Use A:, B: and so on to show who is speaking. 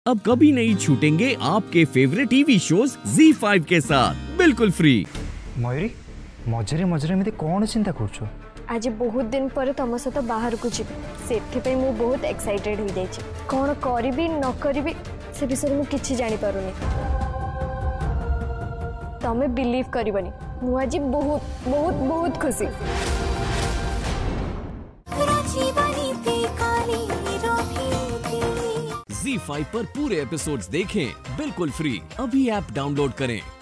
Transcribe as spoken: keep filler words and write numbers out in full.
A: अब कभी नहीं छूटेंगे आपके favourite TV shows Zee five के साथ बिल्कुल फ्री।
B: मयूरी मझे मझे एमती कौन चिंता कर?
C: आज बहुत दिन पर तुम सहित बाहर को जी से मु बहुत एक्साइटेड हो जाए। कौन करी न करी से विषय में किसी जानी पारुनी। तमे बिलीव करबनी मु आज बहुत बहुत बहुत खुशी।
A: ज़ी फाइव पर पूरे एपिसोड्स देखें बिल्कुल फ्री। अभी ऐप डाउनलोड करें।